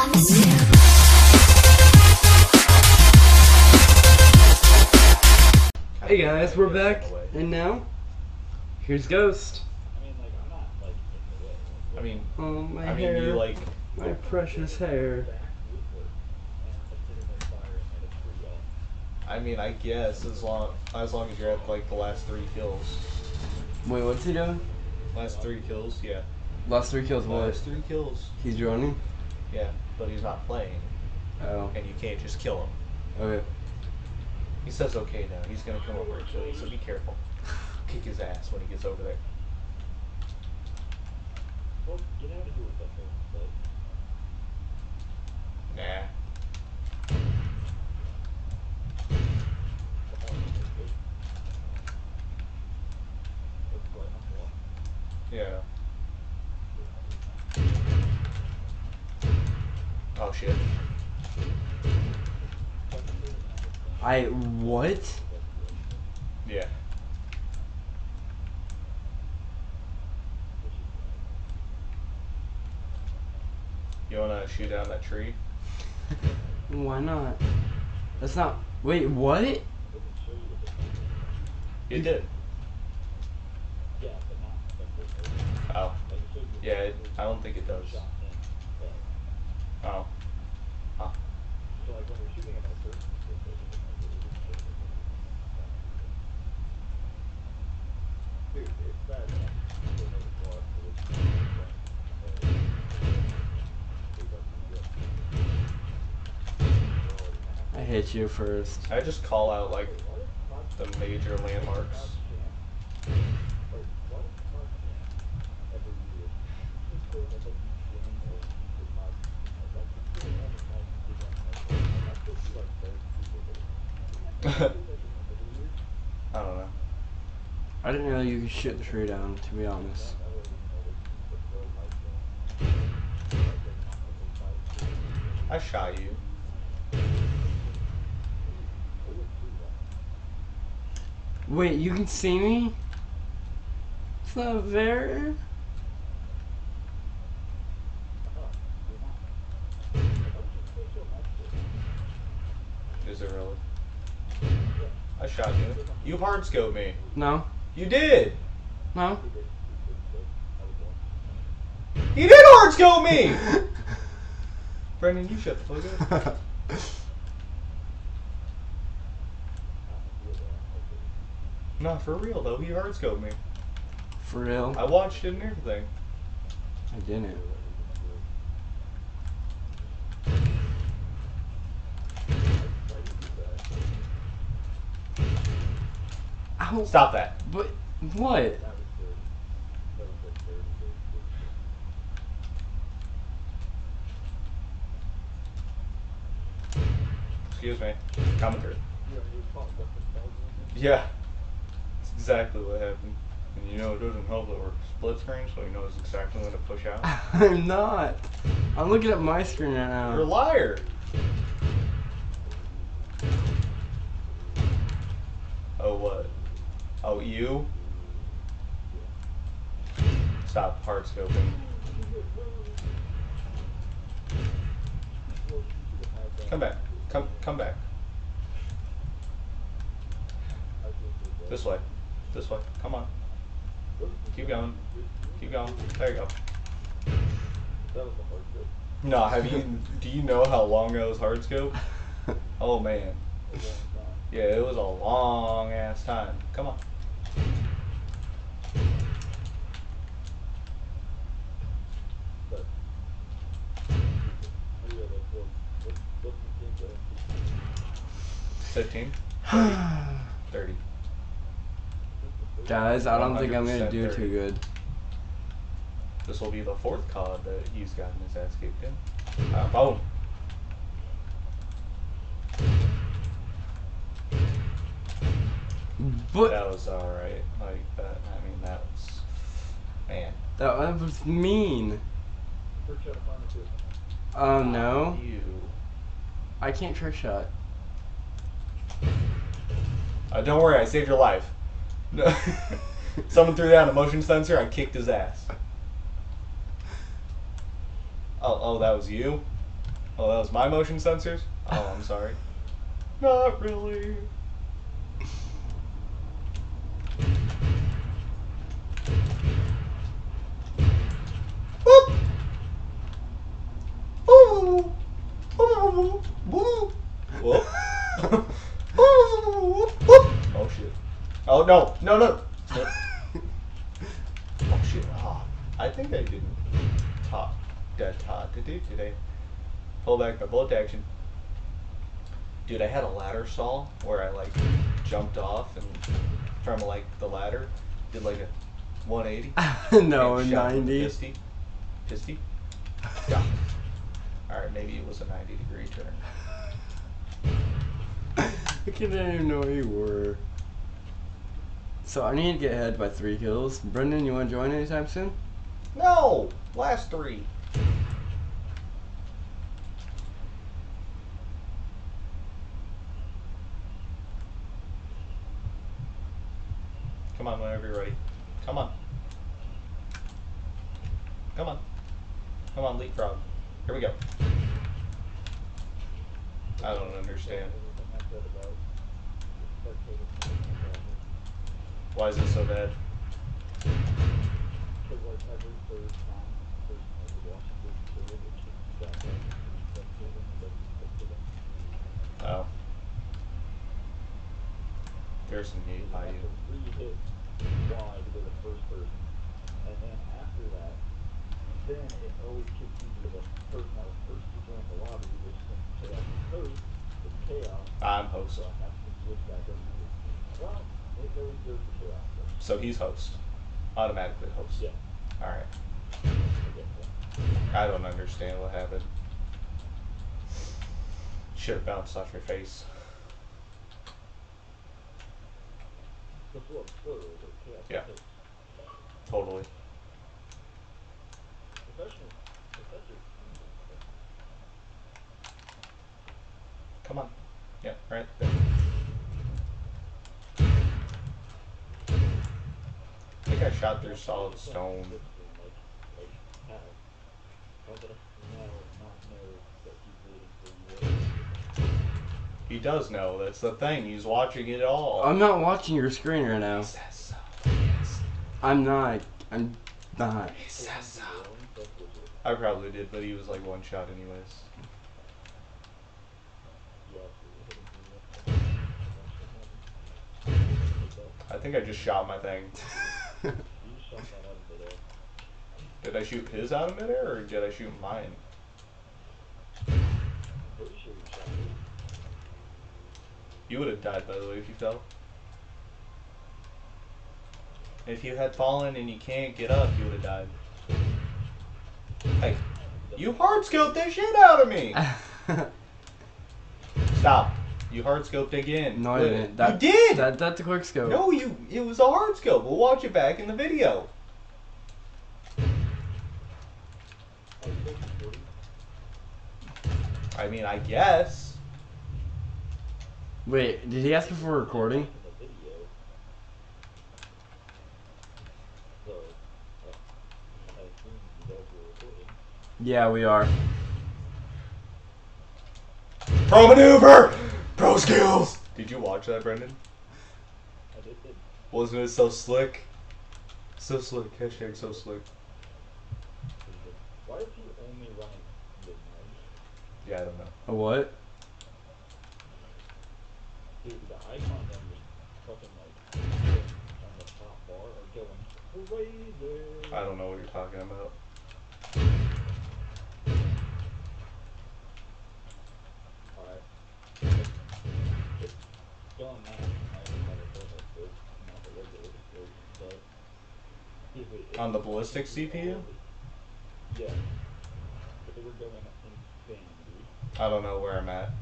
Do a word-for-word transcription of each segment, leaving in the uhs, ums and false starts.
Hey guys, we're back, and now, here's Ghost. I mean, oh, my I mean, hair, you like my precious hair. I mean, I guess as long as long as you're at like the last three kills. Wait, what's he doing? Last three kills, yeah. Last three kills, what? Last three kills. He's droning? Yeah, but he's not playing. Oh. And you can't just kill him. Okay. He says okay now. He's gonna come over and kill you, so be careful. Kick his ass when he gets over there. Well, get out of here with that thing, but... Nah. Yeah. Oh shit. I, what? Yeah. You wanna shoot down that tree? Why not? That's not, wait, what? You did. Oh. Yeah, it, I don't think it does. Oh. Oh. I hit you first. I just call out like the major landmarks. I don't know. I didn't know you could shoot the tree down, to be honest. I shot you. Wait, you can see me? It's not fair. Is it really? I shot you. You hard scoped me. No. You did. No. You did hard scope me. Brendan, you shut the fuck up. No, for real though. He hard scoped me. For real? I watched it and everything. I didn't. Ow. Stop that. But what? Excuse me. Coming through. Yeah. That's exactly what happened. And you know it doesn't help that we're split screen, so he knows exactly when to push out. I'm not. I'm looking at my screen right now. You're a liar. Oh, what? Oh, you? Stop hard scoping. Come back. Come come back. This way. This way. Come on. Keep going. Keep going. There you go. No, have you do you know how long that was hard scope? Oh man. Yeah, it was a long ass time. Come on. Fifteen. Thirty. Guys, I don't think I'm gonna do thirty. too good. This will be the fourth C O D that he's gotten his ass kicked in. Uh, boom. But That was alright. Like that. I mean, that was. Man. that, that was mean. Oh no. You. I can't trick shot. Uh, don't worry, I saved your life. No. Someone threw down a motion sensor, I kicked his ass. Oh, oh, that was you? Oh, that was my motion sensors? Oh, I'm sorry. Not really. Whoop! Ooh! Ooh! Woo! Whoop! Ooh! Whoop! Oh shit. Oh no! No no! Snip. Oh shit. Oh, I think I didn't talk that talk to do today. Pull back my bolt action. Dude, I had a ladder saw where I like jumped off and from like the ladder, did like a one eighty. No, and shot with a ninety. Pisty. Pisty? Yeah. Alright, maybe it was a ninety degree turn. I didn't even know where you were. So I need to get ahead by three kills. Brendan, you want to join anytime soon? No! Last three. Come on, whenever you're ready. Come on. Come on. Come on, leapfrog. Here we go. I don't understand. Why is it so bad? Oh. There's some hate by you. Re-hit Y to go to first person, and then after that, then it always kicks you to the person that was first to join the lobby, which since chaos is host, it's chaos. I'm host. So I have to switch back over to well, it always goes to chaos first. So he's host. Automatically host. Yeah. Alright. I guess so. I don't understand what happened. Should have bounced off your face. The flow flow is chaos. Yeah. Host. Totally. Professional. Professor. Come on. Yeah, right there. I think I shot through solid stone. He does know. That's the thing. He's watching it all. I'm not watching your screen right now. He says so. Yes. I'm not. I'm not. He says so. I probably did, but he was like one shot anyways. I think I just shot my thing. Did I shoot his out of midair, or did I shoot mine? You would have died, by the way, if you fell. If you had fallen and you can't get up, you would have died. Hey, you hard scoped the shit out of me! Stop. You hard scoped again. No, I Quit didn't. it. That, you did! That, that's a quick scope. No, you. It was a hard scope. We'll watch it back in the video. I mean, I guess. Wait, did he ask you for a recording? Yeah, we are. Pro maneuver! Pro skills! Did you watch that, Brendan? I did it. Wasn't it so slick? So slick. Hashtag so slick. Why is he only running midnight? Yeah, I don't know. A what? Dude, the icons on the fucking like on the top bar are going crazy. I don't know what you're talking about. Alright. It's gone now. I don't know if it's good. Not the regular scope, but if it- On the ballistic C P U? Yeah. But they were going insane, dude. I don't know where I'm at.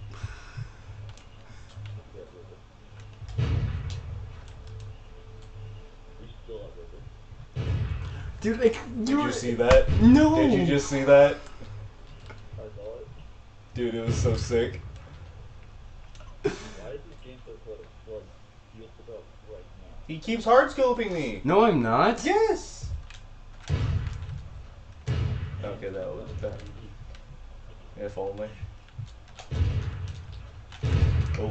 Yeah, River. We still have River. Dude, like, Did you you see that? No! Did you just see that? I saw it. Dude, it was so sick. Why is this game so close? Like, you have to go right now. He keeps hard scoping me. No, I'm not. Yes. Okay, that was bad. If only. Oh.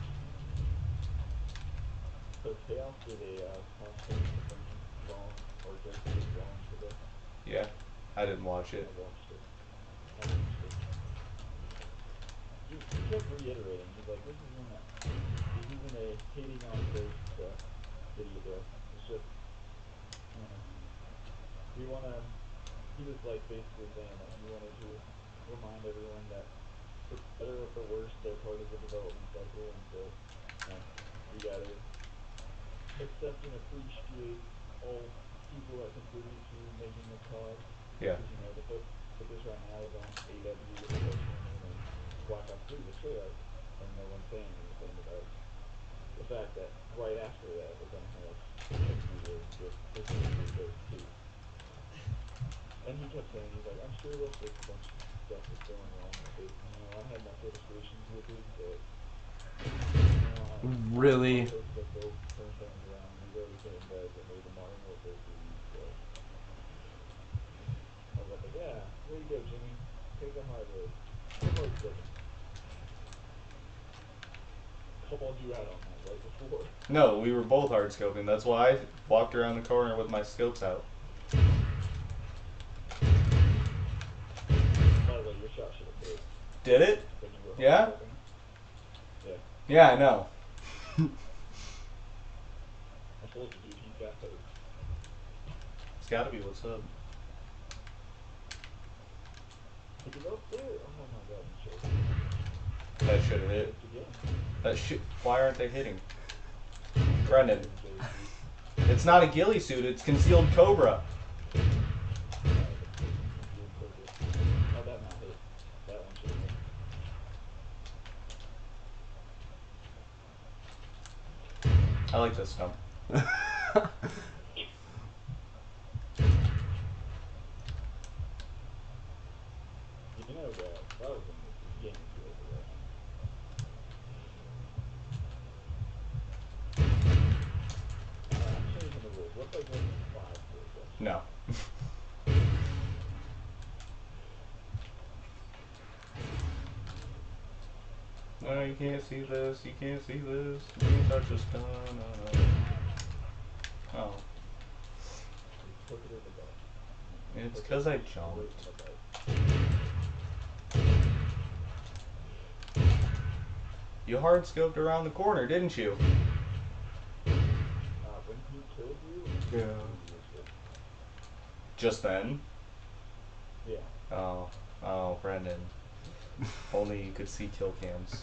So Chaos did a uh, possible thing wrong, or just did wrong today. Yeah. I didn't watch it. I watched it. I watched it. He, he kept reiterating, he's like, this isn't a, this isn't a hating on ghosts uh, video, bro. It's just, you know, we want to, he was like basically saying that he wanted to remind everyone that for better or for worse, they're part of the development cycle, and so, you know, we gotta accept and appreciate all people that contribute to making this C O D. Yeah. Because, you know, the focus focus right now is on A W, the Channel, and Black Ops three, the Chaos, and no one's saying anything about the fact that right after that, we're going to have Infinity Wars with Infinity Wars two. And he kept saying, he's like, I'm sure they'll fix a bunch of stuff that's going wrong with it. You know, I had my frustrations with it, but you know, Really? I hope that they'll turn things around. These are the same guys that made the Modern Warfare series, so I was like, yeah, there you go, Jimmy. Take the high road. Good luck, Jimmy. Called you out on that right before. No, we were both hard scoping. That's why I walked around the corner with my scopes out. By the way, your shot should have hit. Did it? When you were Yeah? hoping. Yeah. Yeah, I know. I told you, dude, he's got hope. It's gotta be what's up. Pick it up there. Oh my god, you should. That should have hit. That shit. Why aren't they hitting? Brendan. It's not a ghillie suit, it's concealed cobra. Oh, that not hit. That one should have hit. I like this stump. You know that if I was in this game, it'd be over right now. Uh, I'm changing the rules. What if I go to five for a second? No. No, you can't see this, you can't see this. You can't touch this. No, no, no. Oh. Look at it above. It's because I jumped. You hard scoped around the corner, didn't you? Uh, when he killed you? Yeah. Just then? Yeah. Oh. Oh, Brendan. Only you could see kill cams.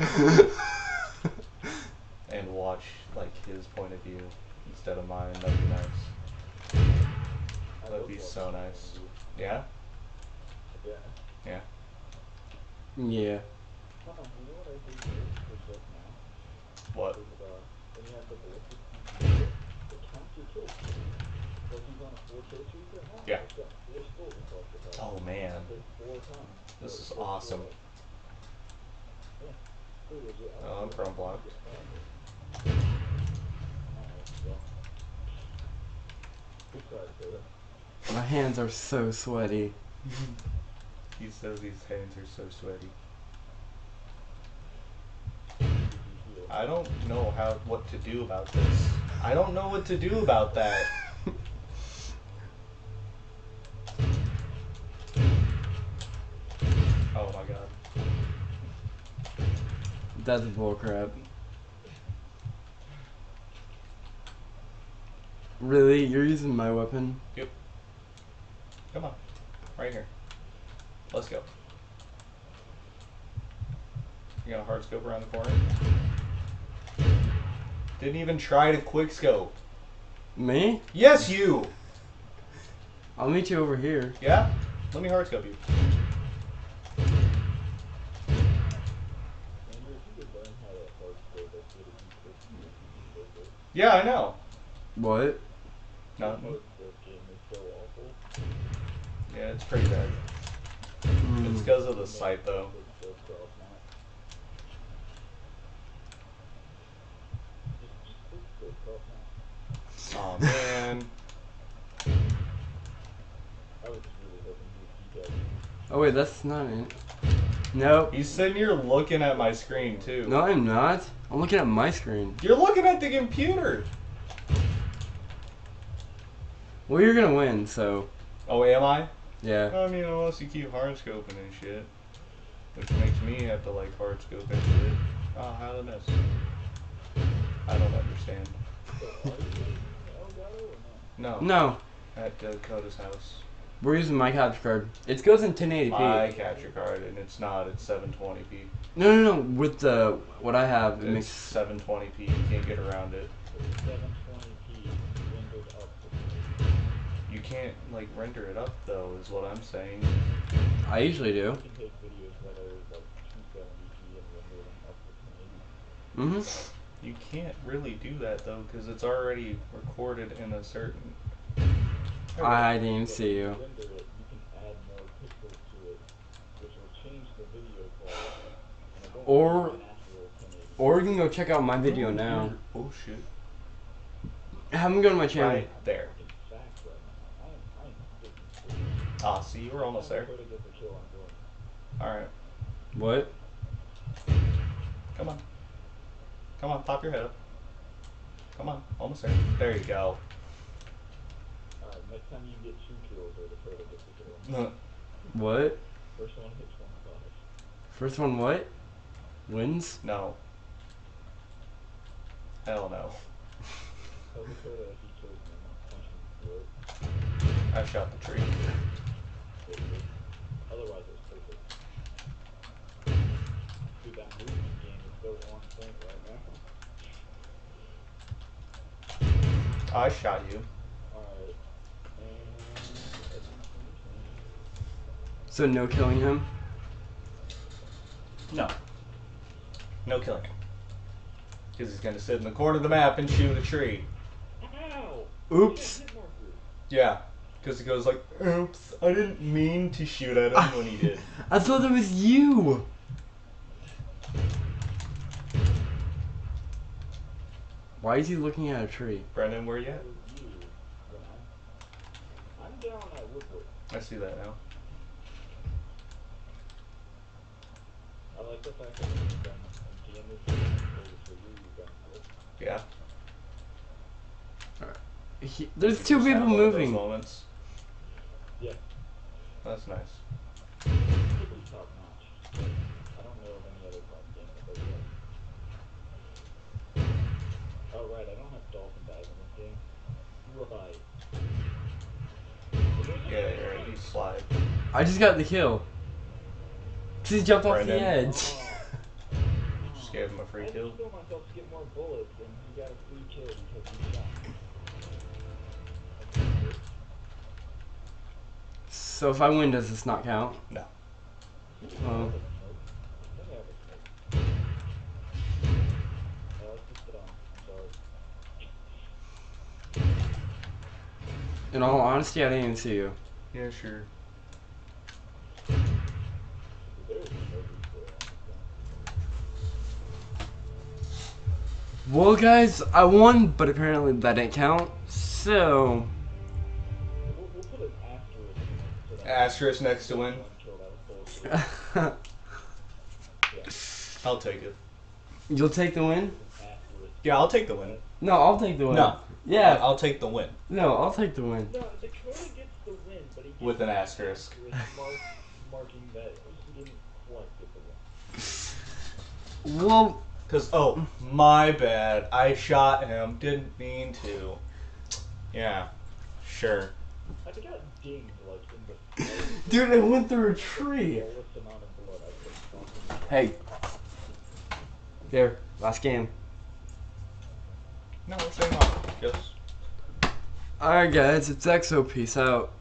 And watch, like, his point of view instead of mine. That'd be nice. That'd be so nice. Yeah? Yeah. Yeah. Yeah. Huh, you know what I think is just now? What? Is, uh, when you have the ballistic, it counts your kills. Like he's on a four kill streak right now. Yeah. He's got four skulls across the top. Oh, man. Hit four times. This Or is four awesome. kills. Yeah. Pretty legit. I Oh, I'm don't prone know. blocked. Alright, well. Good try, Taylor. My hands are so sweaty. He says his hands are so sweaty. I don't know how what to do about this. I don't know what to do about that. Oh my god. That's bullcrap. Really? You're using my weapon? Yep. Come on. Right here. Let's go. You got a hard scope around the corner? Didn't even try to quick scope. Me? Yes, you! I'll meet you over here. Yeah? Let me hard scope you. Yeah, I know. What? Nothing. This game is so awful. Yeah, it's pretty bad. Mm. It's because of the sight, though. It's so cross now. Just, just click go cross now. Oh man. I was just really hoping he would keep that. Oh wait, that's not it. Nope. He's sitting here looking at my screen too. No, I'm not. I'm looking at my screen. You're looking at the computer. Well, you're gonna win, so Oh, am I? yeah. I mean, unless you keep hard scoping and shit. Which makes me have to like hard scope and shit. Oh, how did I miss? I don't understand. No. No, At Dakota's house. we're using my capture card. It goes in ten eighty p. My capture card, and it's not. It's seven twenty p. No, no, no. With the what I have, it It's makes. seven twenty p. You can't get around it. seven twenty p rendered up. You can't like render it up though, is what I'm saying. I usually do. You can take videos that are like two seventy p and render them up to ten eighty. Mhm. You can't really do that though, because it's already recorded in a certain. I didn't see you. Render it, you can add more pixels to it, which will change the video quality. And it won't Or- be natural ten eighty. Or you can go check out my video now. Bullshit. Have them go to my channel. Right there. In fact, right now, I am, I am getting Ah, see, you were almost there. Dakota gets a kill on Jordan. Alright. What? Come on. Come on, pop your head up. Come on, almost there. There you go. Alright, next time you get two kills, or Dakota gets a kill. No. What? First one hits one five. First one what? Wins? No. Hell no. Tell Dakota if he kills me, I'm not punching him through it. I shot the tree. Otherwise, it's perfect. Dude, that movement game is so on point right now. I shot you. Alright. And... So no killing him? No. No killing him. Because he's going to sit in the corner of the map and shoot a tree. Ow! Oops. Hit marker. Yeah. Because he goes like, oops, I didn't mean to shoot at him when he did. I thought it was you. Why is he looking at a tree? Brendan, where you at? That was you. When I- I'm down at Woodward. I see that now. I like the fact that you've done a game this game, for you, you've done it. Yeah. He, there's You two just people have one of those moving. moments. Yeah, That's nice. pretty top notch. I don't know of any other top game that does that. Oh right, I don't have dolphin dive in this game. Right. Yeah, you're right. You slide. I just got the kill. 'Cause he jumped off the Brandon. edge. Oh. Just gave him a free I kill. just told myself to get more bullets, and he got a free kill because he shot. So if I win, does this not count? No. Oh. In all honesty, I didn't even see you. Yeah, sure. Well, guys, I won, but apparently that didn't count. So, Asterisk next to win. I'll take it. you'll take the win? Yeah, I'll take the win. No, I'll take the win. No. Yeah. I'll take the win. No, I'll take the win. No, Dakota gets the win, but he gets With an asterisk. Mark, marking that he didn't quite get the win. Well, Cause oh, my bad. I shot him. Didn't mean to. Yeah. Sure. I think I got dinged like in the dude, it went through a tree. lowest amount of blood I could. Hey. There, last game. No, we're staying on. Yes. Alright, guys, it's X O. Peace out.